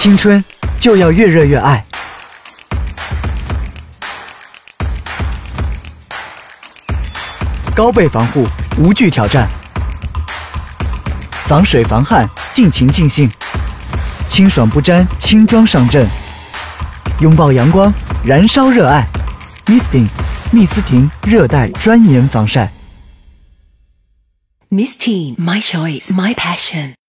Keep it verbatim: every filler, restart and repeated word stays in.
青春就要越热越爱。高倍防护，无惧挑战，防水防汗，尽情尽兴，清爽不沾，轻装上阵，拥抱阳光，燃烧热爱。Misting 蜜斯婷热带专研防晒。 Misting, my choice, my passion.